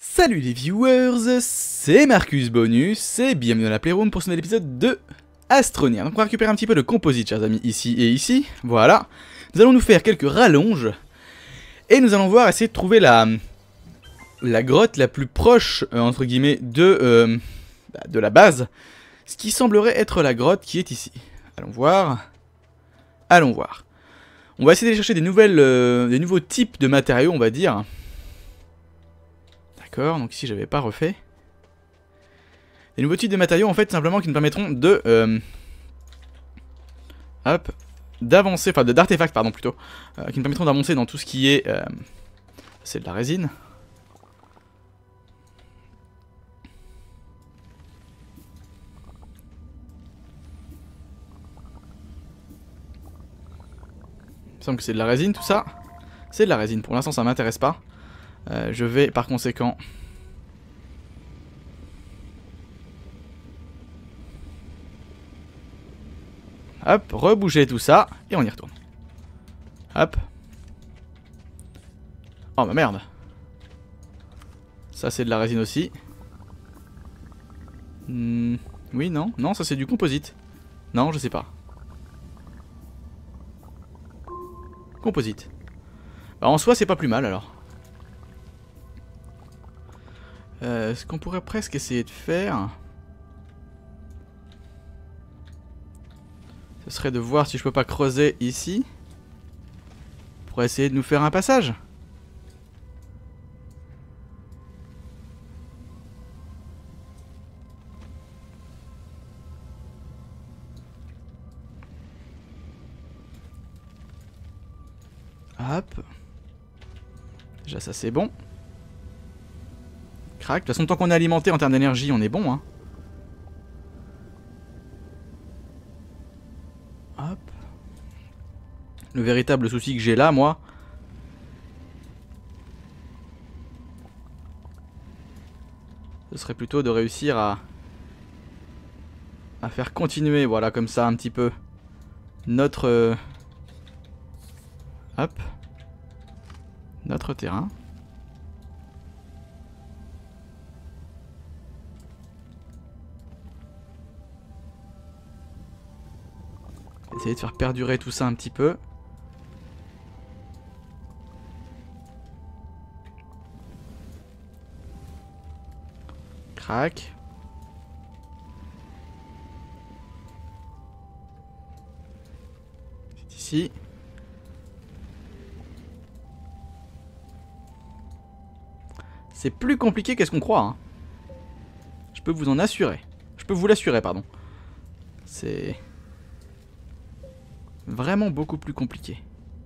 Salut les viewers, c'est Marcus Bonus et bienvenue dans la Playroom pour ce nouvel épisode de Astroneer. Donc on va récupérer un petit peu de composite, chers amis, ici et ici, voilà. Nous allons nous faire quelques rallonges et nous allons voir, essayer de trouver la grotte la plus proche, entre guillemets, de la base. Ce qui semblerait être la grotte qui est ici. Allons voir. Allons voir. On va essayer d'aller chercher des nouveaux types de matériaux, on va dire. D'accord, donc ici j'avais pas refait. Des nouveaux types de matériaux en fait simplement qui nous permettront de d'avancer, enfin d'artefacts pardon plutôt, qui nous permettront d'avancer dans tout ce qui est c'est de la résine. Il me semble que c'est de la résine tout ça. C'est de la résine, pour l'instant ça m'intéresse pas. Je vais par conséquent hop, rebouger tout ça et on y retourne. Hop. Oh bah merde. Ça c'est de la résine aussi. Oui, non, non, ça c'est du composite. Non, je sais pas. Composite. Bah, en soi c'est pas plus mal alors. Ce qu'on pourrait presque essayer de faire, ce serait de voir si je peux pas creuser ici pour essayer de nous faire un passage. Hop. Déjà ça c'est bon. Crac. De toute façon tant qu'on est alimenté en termes d'énergie on est bon hein. Hop. Le véritable souci que j'ai là moi, ce serait plutôt de réussir à faire continuer, voilà, comme ça un petit peu notre hop, notre terrain. Essayer de faire perdurer tout ça un petit peu. Crac. C'est ici. C'est plus compliqué qu'est-ce qu'on croit, hein. Je peux vous en assurer. Je peux vous l'assurer, pardon. C'est vraiment beaucoup plus compliqué.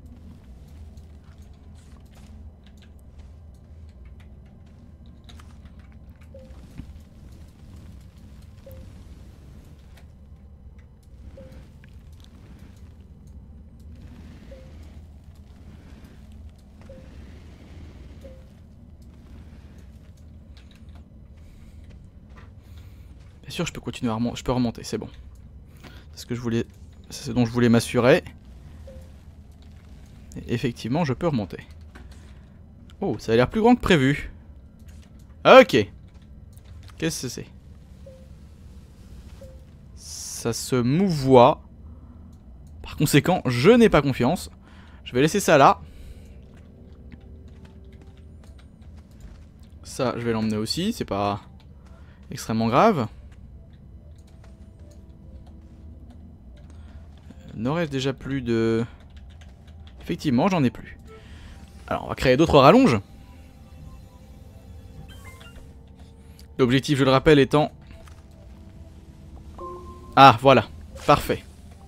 Bien sûr, je peux continuer à remonter. Je peux remonter, c'est bon. C'est ce que je voulais. C'est ce dont je voulais m'assurer. Effectivement, je peux remonter. Oh, ça a l'air plus grand que prévu. Ok. Qu'est-ce que c'est? Ça se mouvoie. Par conséquent, je n'ai pas confiance. Je vais laisser ça là. Ça, je vais l'emmener aussi. C'est pas extrêmement grave. N'aurais-je déjà plus de... Effectivement, j'en ai plus. Alors, on va créer d'autres rallonges. L'objectif, je le rappelle, étant... Ah, voilà. Parfait.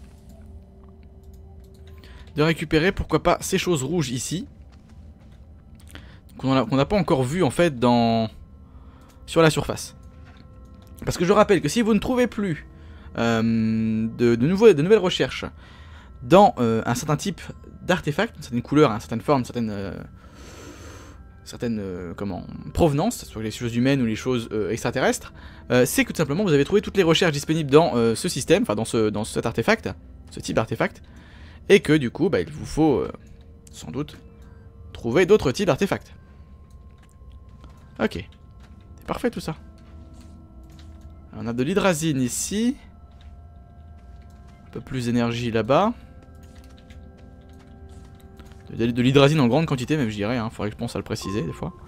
De récupérer, pourquoi pas, ces choses rouges ici. Qu'on n'a pas encore vu, en fait, sur la surface. Parce que je rappelle que si vous ne trouvez plus... de nouvelles recherches dans un certain type d'artefact, une certaine couleur, une certaine forme, une certaine provenance, soit les choses humaines ou les choses extraterrestres, c'est que tout simplement vous avez trouvé toutes les recherches disponibles dans ce système, enfin dans cet artefact, ce type d'artefact, et que du coup bah, il vous faut sans doute trouver d'autres types d'artefacts. Ok, parfait tout ça. On a de l'hydrazine ici. Un peu plus d'énergie là-bas. De l'hydrazine en grande quantité même je dirais, hein. Faudrait que je pense à le préciser des fois.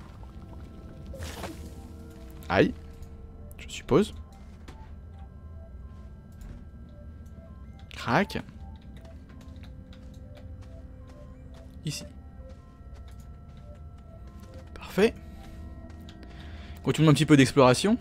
Aïe. Je suppose. Crac. Ici. Parfait. Continuons un petit peu d'exploration.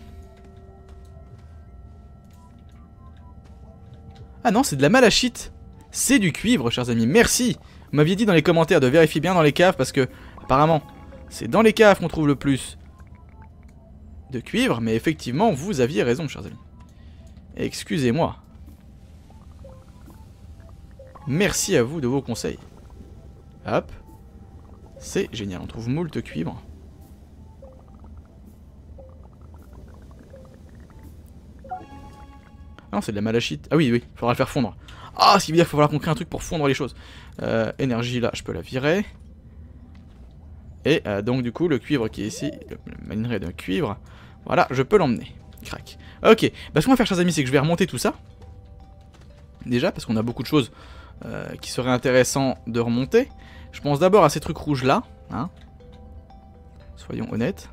Ah non, c'est de la malachite. C'est du cuivre, chers amis. Merci. Vous m'aviez dit dans les commentaires de vérifier bien dans les caves parce que, apparemment, c'est dans les caves qu'on trouve le plus de cuivre. Mais effectivement, vous aviez raison, chers amis. Excusez-moi. Merci à vous de vos conseils. Hop. C'est génial, on trouve moult cuivre. Non, c'est de la malachite. Ah oui, oui, faudra le faire fondre. Ah, ce qui veut dire qu'il va falloir qu'on crée un truc pour fondre les choses. Énergie, là, je peux la virer. Et donc, du coup, le cuivre qui est ici, le minerai de cuivre, voilà, je peux l'emmener. Crac. Ok, bah, ce qu'on va faire, chers amis, c'est que je vais remonter tout ça. Déjà, parce qu'on a beaucoup de choses qui seraient intéressantes de remonter. Je pense d'abord à ces trucs rouges-là. Hein. Soyons honnêtes.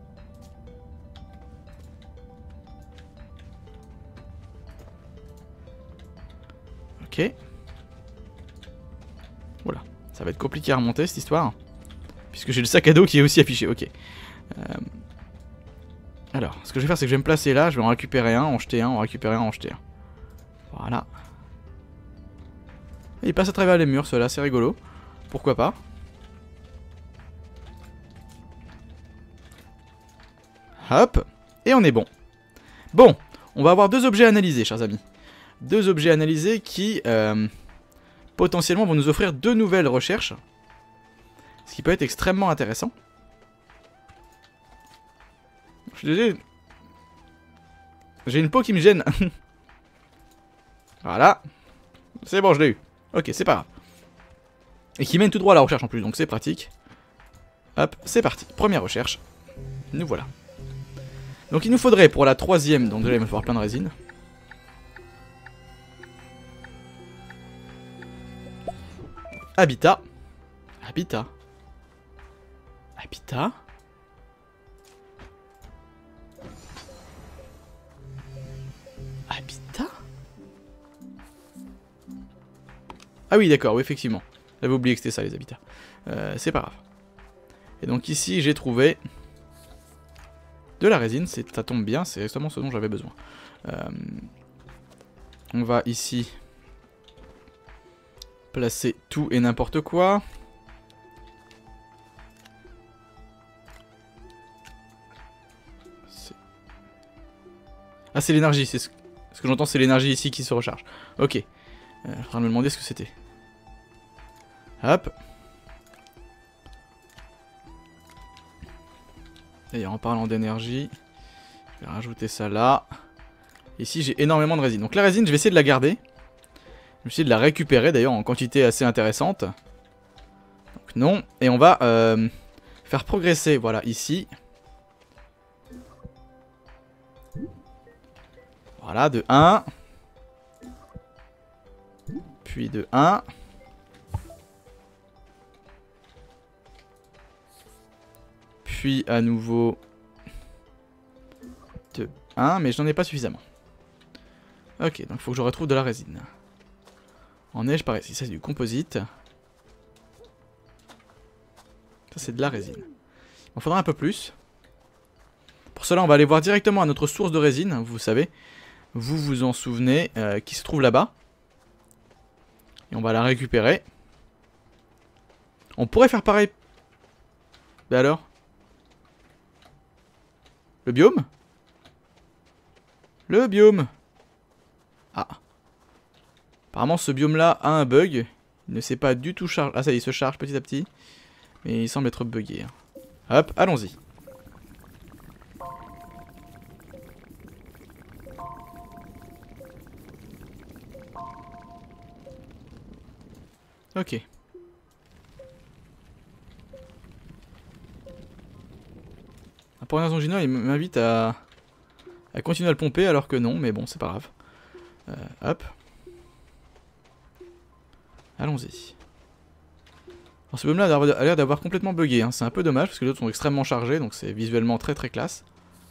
Ok. Voilà. Ça va être compliqué à remonter cette histoire. Puisque j'ai le sac à dos qui est aussi affiché. Ok. Alors, ce que je vais faire, c'est que je vais me placer là. Je vais en récupérer un, en jeter un, en récupérer un, en jeter un. Voilà. Et il passe à travers les murs, ceux-là, c'est rigolo. Pourquoi pas. Hop. Et on est bon. Bon. On va avoir deux objets à analyser, chers amis. Deux objets analysés qui potentiellement vont nous offrir deux nouvelles recherches. Ce qui peut être extrêmement intéressant. Je suis désolé. J'ai une peau qui me gêne. Voilà. C'est bon, je l'ai eu. Ok, c'est pas grave. Et qui mène tout droit à la recherche en plus, donc c'est pratique. Hop, c'est parti. Première recherche. Nous voilà. Donc il nous faudrait pour la troisième, donc déjà il va falloir plein de résine. Habitat. Habitat. Habitat. Habitat. Ah oui d'accord, oui effectivement. J'avais oublié que c'était ça les habitats. C'est pas grave. Et donc ici j'ai trouvé de la résine, ça tombe bien, c'est exactement ce dont j'avais besoin. On va ici placer tout et n'importe quoi. Ah c'est l'énergie, c'est ce que j'entends, c'est l'énergie ici qui se recharge. Ok. Je suis en train de me demander ce que c'était. Hop. D'ailleurs en parlant d'énergie, je vais rajouter ça là. Ici j'ai énormément de résine. Donc la résine je vais essayer de la garder. Je vais essayer de la récupérer d'ailleurs en quantité assez intéressante. Donc non. Et on va faire progresser, voilà, ici. Voilà, de 1. Puis de 1. Puis à nouveau de 1, mais je n'en ai pas suffisamment. Ok, donc il faut que je retrouve de la résine. En neige, pareil, si ça c'est du composite. Ça c'est de la résine. Il en faudra un peu plus. Pour cela, on va aller voir directement à notre source de résine, vous savez. Vous vous en souvenez, qui se trouve là-bas. Et on va la récupérer. On pourrait faire pareil. Ben alors ? Le biome ? Le biome. Ah. Apparemment ce biome là a un bug. Il ne s'est pas du tout chargé. Ah ça il se charge petit à petit. Mais il semble être bugué. Hop, allons-y. Ok. pour une raison générale, il m'invite à continuer à le pomper alors que non, mais bon, c'est pas grave. Hop. Allons-y. Alors ce biome-là a l'air d'avoir complètement bugué, hein. C'est un peu dommage parce que les autres sont extrêmement chargés, donc c'est visuellement très très classe.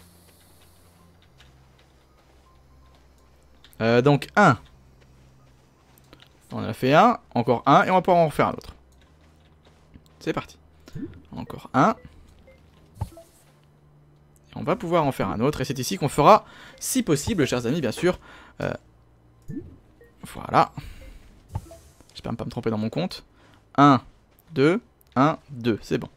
Donc 1. On en a fait un, encore un, et on va pouvoir en refaire un autre. C'est parti. Encore un. Et on va pouvoir en faire un autre, et c'est ici qu'on fera, si possible, chers amis, bien sûr. Voilà. J'espère ne pas me tromper dans mon compte. 1, 2, 1, 2, c'est bon.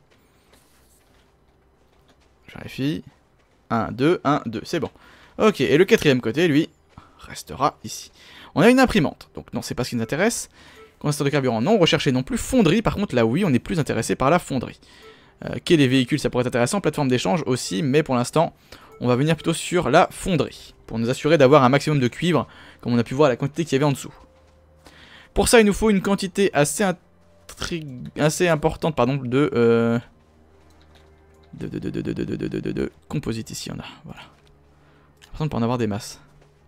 Je vérifie. 1, 2, 1, 2, c'est bon. Ok, et le quatrième côté, lui, restera ici. On a une imprimante, donc non, c'est pas ce qui nous intéresse. Condensateur de carburant, non. Rechercher non plus. Fonderie, par contre, là, oui, on est plus intéressé par la fonderie. Quai des véhicules, ça pourrait être intéressant. Plateforme d'échange aussi, mais pour l'instant, on va venir plutôt sur la fonderie. Pour nous assurer d'avoir un maximum de cuivre, comme on a pu voir la quantité qu'il y avait en dessous. Pour ça, il nous faut une quantité assez importante, pardon, de composite ici, on a, voilà. J'ai l'impression de pas en avoir des masses.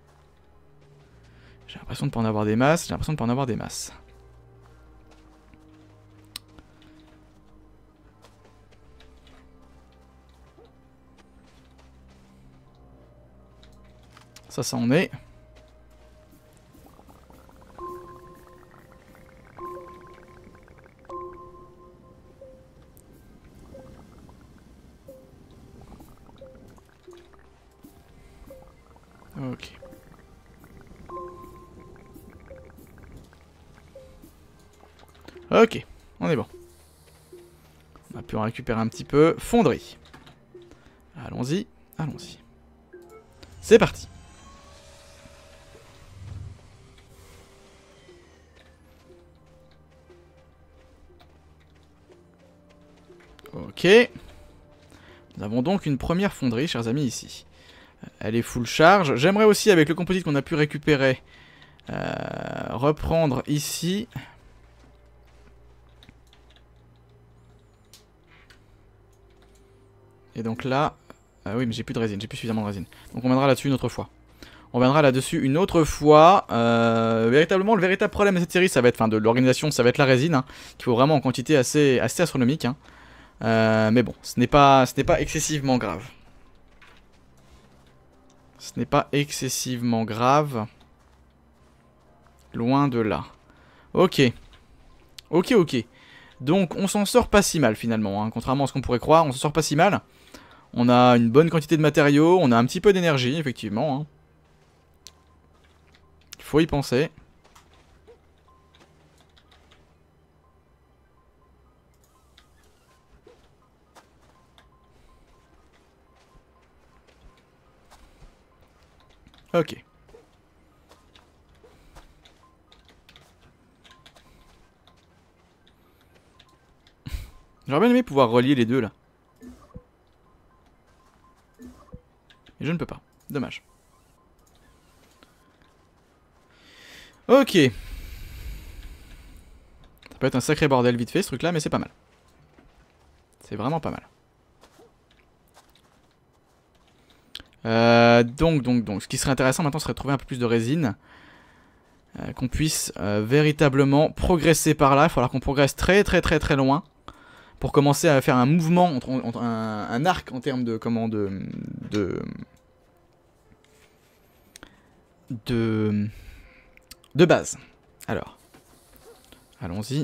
J'ai l'impression de pas en avoir des masses, j'ai l'impression de pas en avoir des masses. Ça en est. Ok. Ok, on est bon. On a pu en récupérer un petit peu. Fonderie. Allons-y, allons-y. C'est parti. Ok. Nous avons donc une première fonderie, chers amis, ici. Elle est full charge. J'aimerais aussi, avec le composite qu'on a pu récupérer, reprendre ici. Et donc là... oui, mais j'ai plus de résine, j'ai plus suffisamment de résine. Donc on viendra là-dessus une autre fois. On viendra là-dessus une autre fois. Véritablement, le véritable problème de cette série, ça va être, enfin de l'organisation, ça va être la résine, hein, qu'il faut vraiment en quantité assez astronomique. Hein. Mais bon, ce n'est pas excessivement grave. Ce n'est pas excessivement grave. Loin de là. Ok. Ok, ok. Donc on s'en sort pas si mal finalement, hein. Contrairement à ce qu'on pourrait croire, on s'en sort pas si mal. On a une bonne quantité de matériaux, on a un petit peu d'énergie, effectivement. Hein. Il faut y penser. Ok. J'aurais bien aimé pouvoir relier les deux là. Et je ne peux pas. Dommage. Ok. Ça peut être un sacré bordel vite fait ce truc là, mais c'est pas mal. C'est vraiment pas mal. Donc, ce qui serait intéressant maintenant serait de trouver un peu plus de résine. Qu'on puisse véritablement progresser par là. Il va falloir qu'on progresse très loin. Pour commencer à faire un mouvement, entre un arc en termes de... comment de base. Alors. Allons-y.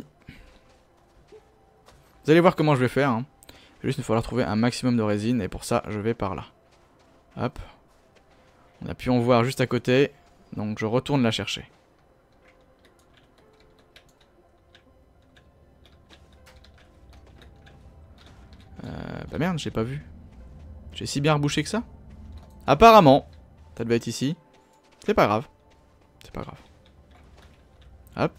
Vous allez voir comment je vais faire. Hein. Il va juste nous falloir trouver un maximum de résine. Et pour ça, je vais par là. Hop. On a pu en voir juste à côté. Donc je retourne la chercher. Bah merde, j'ai pas vu. J'ai si bien rebouché que ça? Apparemment. Ça devait être ici. C'est pas grave. C'est pas grave. Hop.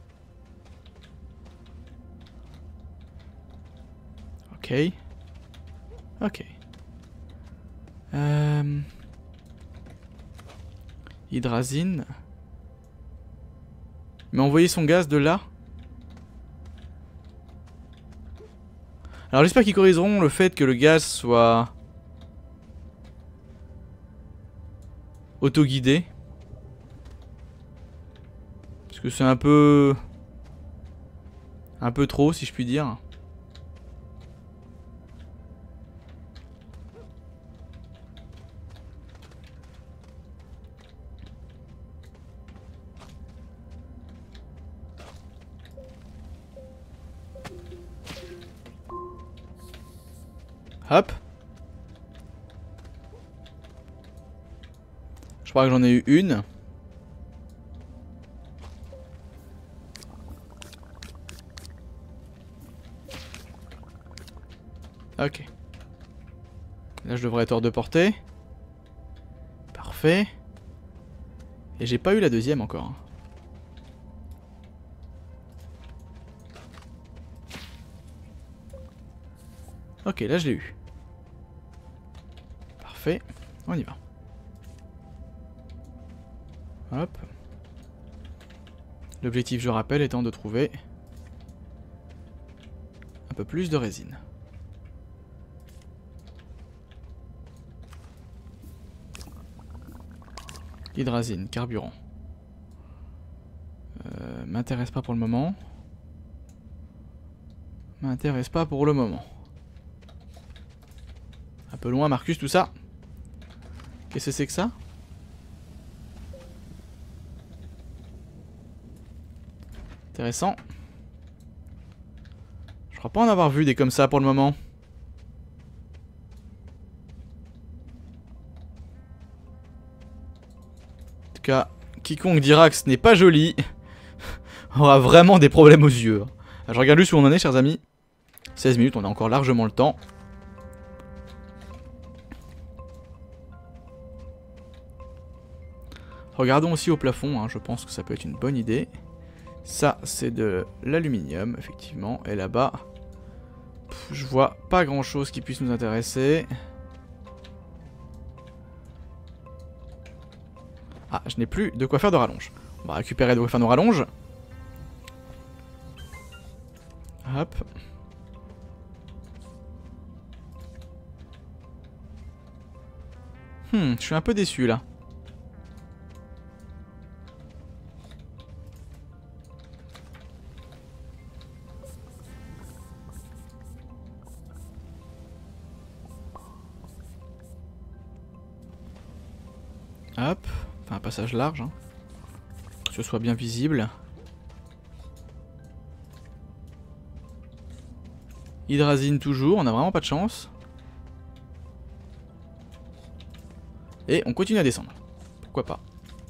Ok. Ok. Hydrazine. Il m'a envoyé son gaz de là. Alors j'espère qu'ils corrigeront le fait que le gaz soit auto-guidé. Parce que c'est un peu trop, si je puis dire. Hop. Je crois que j'en ai eu une. Ok. Là je devrais être hors de portée. Parfait. Et j'ai pas eu la deuxième encore. Ok, là je l'ai eu. Parfait. On y va. Hop. L'objectif, je rappelle, étant de trouver un peu plus de résine. Hydrazine, carburant. M'intéresse pas pour le moment. M'intéresse pas pour le moment. Un peu loin, Marcus, tout ça. Qu'est-ce que c'est que ça? Intéressant. Je crois pas en avoir vu des comme ça pour le moment. En tout cas, quiconque dira que ce n'est pas joli aura vraiment des problèmes aux yeux. Je regarde juste où on en est, chers amis. 16 minutes, on a encore largement le temps. Regardons aussi au plafond, hein, je pense que ça peut être une bonne idée. Ça, c'est de l'aluminium, effectivement. Et là-bas, je vois pas grand-chose qui puisse nous intéresser. Ah, je n'ai plus de quoi faire de rallonge. On va récupérer de quoi faire nos rallonges. Hop. Je suis un peu déçu, là. Hop, enfin un passage large, hein. Que ce soit bien visible. Hydrazine toujours, on a vraiment pas de chance. Et on continue à descendre. Pourquoi pas.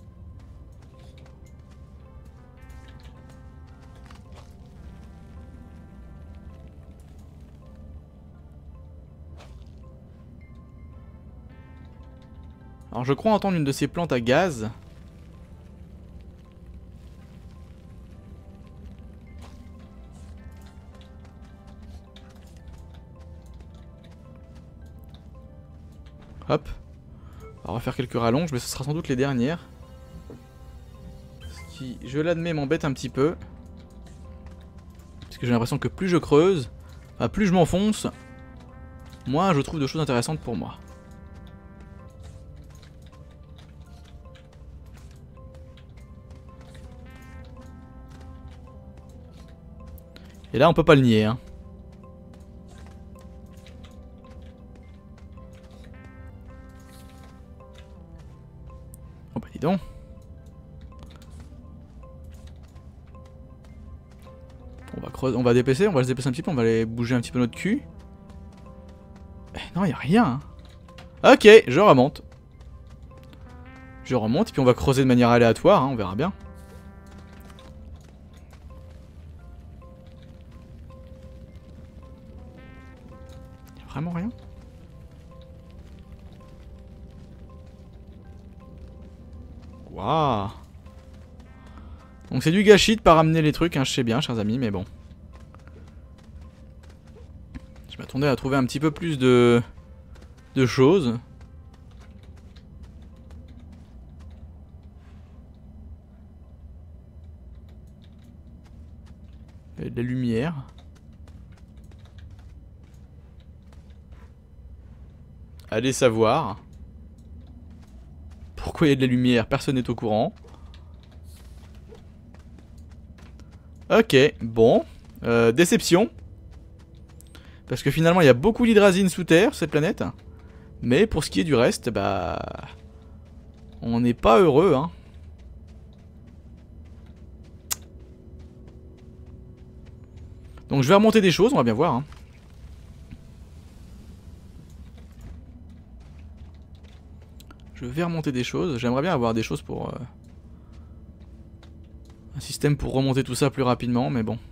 Alors je crois entendre une de ces plantes à gaz. Hop. On va refaire quelques rallonges, mais ce sera sans doute les dernières. Ce qui, je l'admets, m'embête un petit peu. Parce que j'ai l'impression que plus je creuse, plus je m'enfonce, moins je trouve de choses intéressantes pour moi. Et là, on peut pas le nier, hein. Oh bah dis donc. On va creuser, on va dépecer, on va se dépecer un petit peu, on va aller bouger un petit peu notre cul. Eh, non, y a rien. Hein. Ok, je remonte. Je remonte et puis on va creuser de manière aléatoire, hein, on verra bien. Vraiment rien. Waouh. Donc c'est du gâchis de pas ramener les trucs, hein, je sais bien, chers amis, mais bon. Je m'attendais à trouver un petit peu plus de choses. Et de la lumière. Allez savoir. pourquoi il y a de la lumière, personne n'est au courant. Ok, bon. Déception. Parce que finalement il y a beaucoup d'hydrazine sous terre, cette planète. Mais pour ce qui est du reste, bah... on n'est pas heureux, hein. Donc je vais remonter des choses, on va bien voir, hein. Je vais remonter des choses, j'aimerais bien avoir des choses pour... un système pour remonter tout ça plus rapidement, mais bon.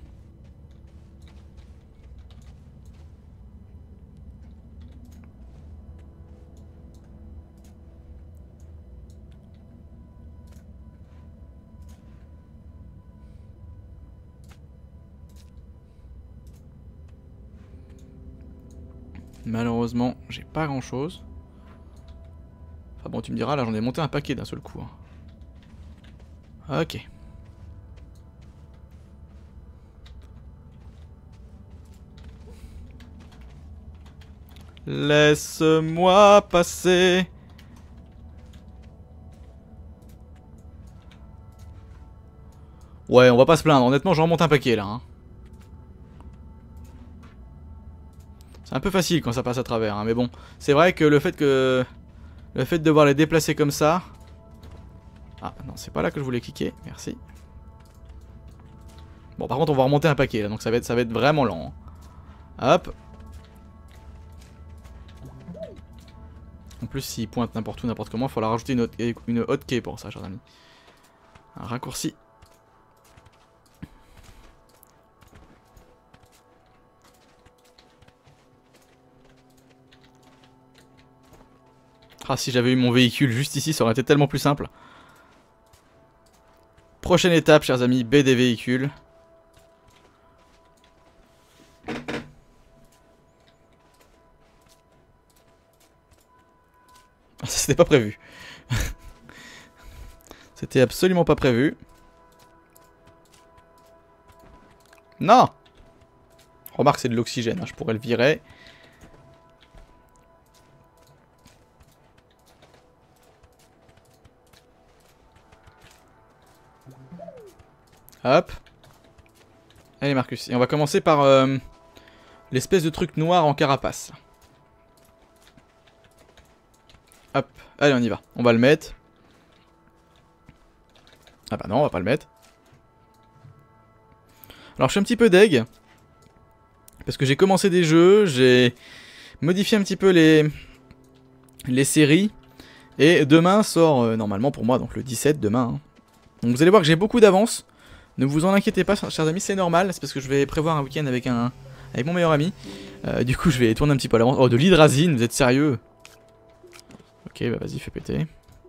Malheureusement, j'ai pas grand chose. Enfin bon, tu me diras, là j'en ai monté un paquet d'un seul coup, hein. Ok. Laisse-moi passer. Ouais, on va pas se plaindre. Honnêtement, j'en remonte un paquet là, hein. C'est un peu facile quand ça passe à travers, hein, mais bon. C'est vrai que le fait de devoir les déplacer comme ça... Ah, non, c'est pas là que je voulais cliquer. Merci. Bon, par contre, on va remonter un paquet là, donc ça va être vraiment lent, hein. Hop. En plus, s'il pointe n'importe où, n'importe comment, il faudra rajouter une hotkey pour ça, chers amis. Un raccourci. Ah, si j'avais eu mon véhicule juste ici, ça aurait été tellement plus simple. Prochaine étape, chers amis, baie des véhicules. C'était pas prévu. C'était absolument pas prévu. Non! Remarque, c'est de l'oxygène, hein, je pourrais le virer. Hop. Allez Marcus, et on va commencer par l'espèce de truc noir en carapace. Hop, allez on y va, on va le mettre. Ah bah non, on va pas le mettre. Alors je suis un petit peu deg. Parce que j'ai commencé des jeux, j'ai modifié un petit peu les séries. Et demain sort, normalement pour moi, donc le 17 demain. Hein. Donc vous allez voir que j'ai beaucoup d'avance. Ne vous en inquiétez pas, chers amis, c'est normal. C'est parce que je vais prévoir un week-end avec mon meilleur ami. Du coup, je vais tourner un petit peu à l'avance. Oh, de l'hydrazine, vous êtes sérieux? Ok, bah vas-y, fais péter.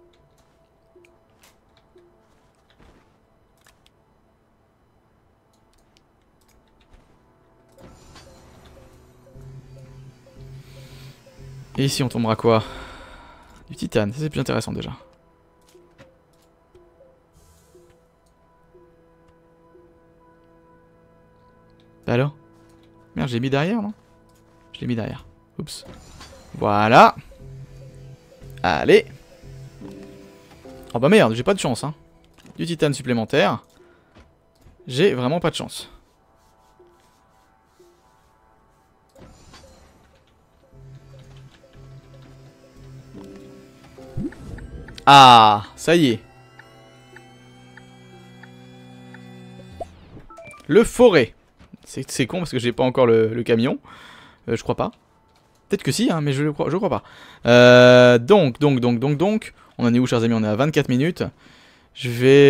Et ici, on tombera quoi? Du titane, ça c'est plus intéressant déjà. Alors? Merde, j'ai mis derrière, non? Je l'ai mis derrière. Oups. Voilà. Allez. Oh bah merde, j'ai pas de chance, hein. Du titane supplémentaire. J'ai vraiment pas de chance. Ah, ça y est. Le forêt. C'est con parce que j'ai pas encore le camion. Je crois pas. Peut-être que si, hein, mais je crois pas. Donc. On en est où, chers amis? On est à 24 minutes. Je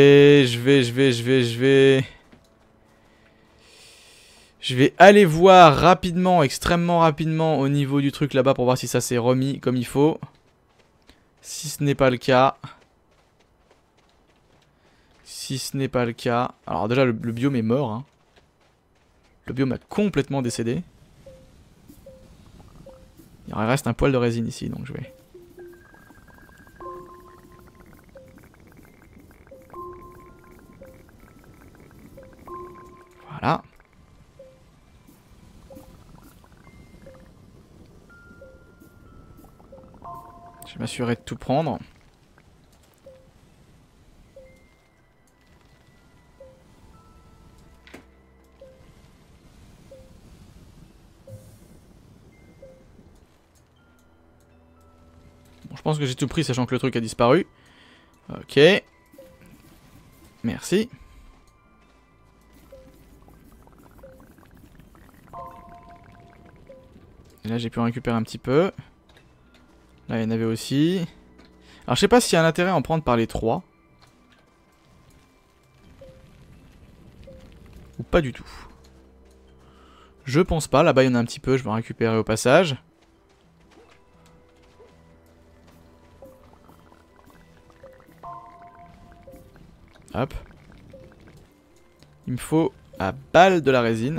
vais aller voir rapidement, extrêmement rapidement au niveau du truc là-bas pour voir si ça s'est remis comme il faut. Si ce n'est pas le cas... Si ce n'est pas le cas... Alors déjà, le biome est mort. Hein. Le biome a complètement décédé. Il reste un poil de résine ici, donc je vais... Voilà. Je vais m'assurer de tout prendre. pense que j'ai tout pris, sachant que le truc a disparu. Ok. Merci. Et là, j'ai pu en récupérer un petit peu. Là, il y en avait aussi. Alors, je sais pas s'il y a un intérêt à en prendre par les 3. Ou pas du tout. Je pense pas. Là-bas, il y en a un petit peu. Je vais en récupérer au passage. Hop. Il me faut à balle de la résine.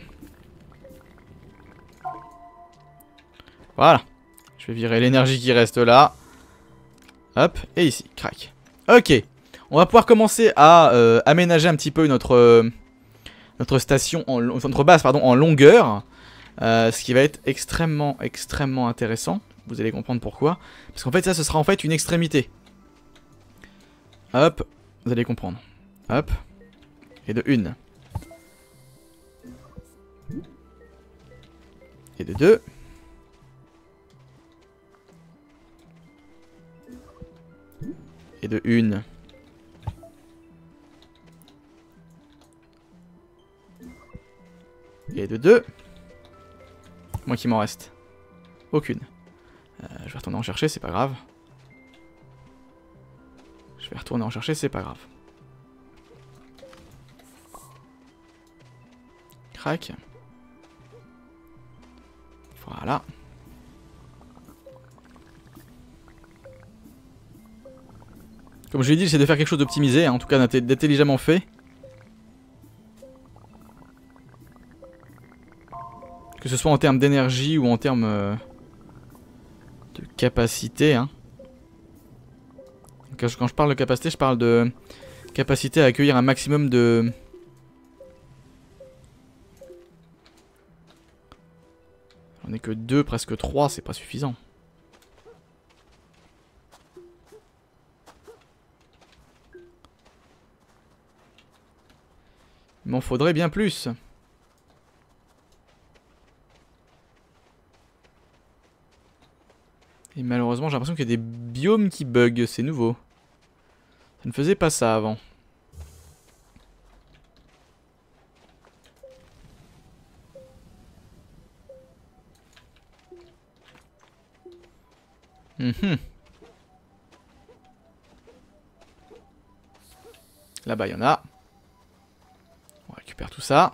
Voilà. Je vais virer l'énergie qui reste là. Hop. Et ici. Crac. Ok. On va pouvoir commencer à aménager un petit peu notre station, notre base pardon, en longueur. Ce qui va être extrêmement intéressant. Vous allez comprendre pourquoi. Parce qu'en fait ça, ce sera en fait une extrémité. Hop. Vous allez comprendre. Hop. Et de 1. Et de 2. Et de 1. Et de 2. Moi qui m'en reste. Aucune. Je vais retourner en chercher, c'est pas grave. Je vais retourner en chercher, c'est pas grave. Crac. Voilà. Comme je l'ai dit, j'essaie de faire quelque chose d'optimisé, hein, en tout cas d'intelligemment fait. Que ce soit en termes d'énergie ou en termes de capacité. Hein. Quand je parle de capacité, je parle de capacité à accueillir un maximum de... On est que 2, presque 3, c'est pas suffisant. Il m'en faudrait bien plus. Et malheureusement, j'ai l'impression qu'il y a des biomes qui bug, c'est nouveau. Ça ne faisait pas ça avant. Là-bas, il y en a. On récupère tout ça.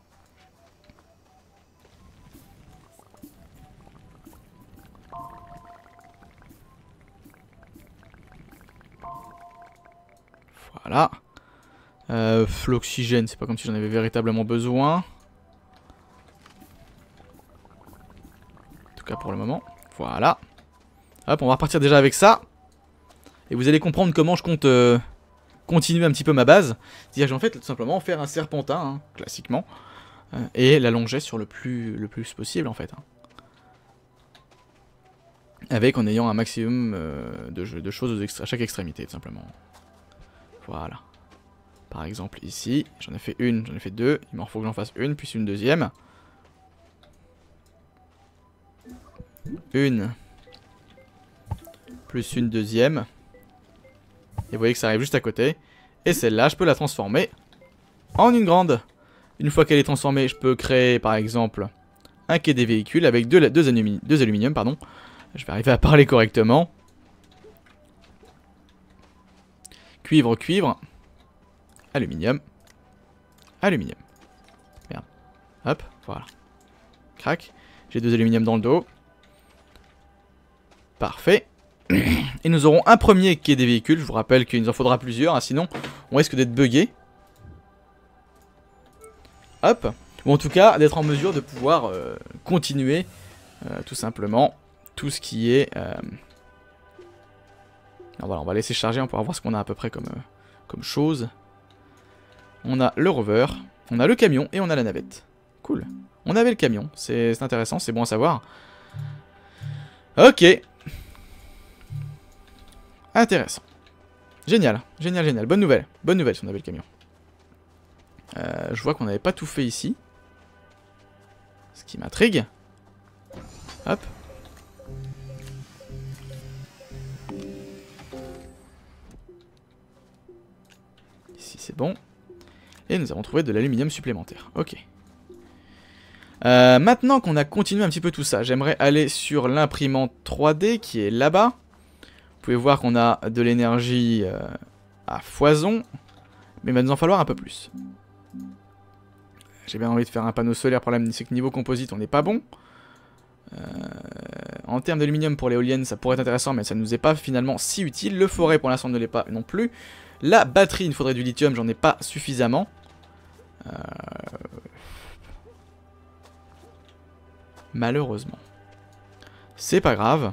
Voilà. L'oxygène, c'est pas comme si j'en avais véritablement besoin. En tout cas pour le moment. Voilà. Hop, on va repartir déjà avec ça. Et vous allez comprendre comment je compte continuer un petit peu ma base. C'est-à-dire que je vais en fait tout simplement faire un serpentin, hein, classiquement. Et l'allonger sur le plus possible en fait. Hein. Avec en ayant un maximum de choses à chaque extrémité, tout simplement. Voilà. Par exemple ici, j'en ai fait une, j'en ai fait deux. Il m'en faut que j'en fasse une, puis une deuxième. Une. Plus une deuxième. Et vous voyez que ça arrive juste à côté. Et celle-là, je peux la transformer en une grande. Une fois qu'elle est transformée, je peux créer par exemple un quai des véhicules avec deux aluminium, pardon. Je vais arriver à parler correctement. Cuivre, cuivre. Aluminium. Aluminium. Merde. Hop, voilà. Crac. J'ai 2 aluminium dans le dos. Parfait. Et nous aurons un premier quai des véhicules. Je vous rappelle qu'il nous en faudra plusieurs, hein, sinon on risque d'être buggé. Hop. Ou en tout cas d'être en mesure de pouvoir continuer tout simplement tout ce qui est... Alors voilà, on va laisser charger, on pourra voir ce qu'on a à peu près comme chose. On a le rover, on a le camion et on a la navette. Cool. On avait le camion, c'est intéressant, c'est bon à savoir. Ok. Intéressant. Génial, génial, génial. Bonne nouvelle si on avait le camion. Je vois qu'on n'avait pas tout fait ici. Ce qui m'intrigue. Hop. c'est bon. Et nous avons trouvé de l'aluminium supplémentaire. Ok. Maintenant qu'on a continué un petit peu tout ça, j'aimerais aller sur l'imprimante 3D qui est là-bas. Vous pouvez voir qu'on a de l'énergie à foison, mais il va nous en falloir un peu plus. J'ai bien envie de faire un panneau solaire, le problème c'est que niveau composite on n'est pas bon. En termes d'aluminium pour l'éolienne ça pourrait être intéressant, mais ça ne nous est pas finalement si utile. Le forêt pour l'instant ne l'est pas non plus. La batterie, il nous faudrait du lithium, j'en ai pas suffisamment. Malheureusement. C'est pas grave.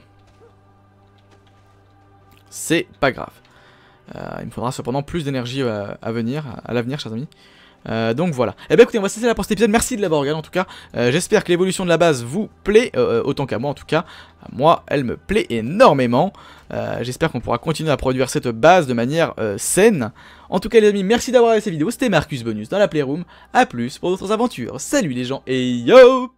C'est pas grave. Il me faudra cependant plus d'énergie à l'avenir, chers amis. Donc voilà. Et bien écoutez, on va se laisser là pour cet épisode. Merci de l'avoir regardé en tout cas. J'espère que l'évolution de la base vous plaît, autant qu'à moi en tout cas. Moi, elle me plaît énormément. J'espère qu'on pourra continuer à produire cette base de manière saine. En tout cas les amis, merci d'avoir regardé cette vidéo. C'était Marcus Bonus dans la Playroom. A plus pour d'autres aventures. Salut les gens et yo!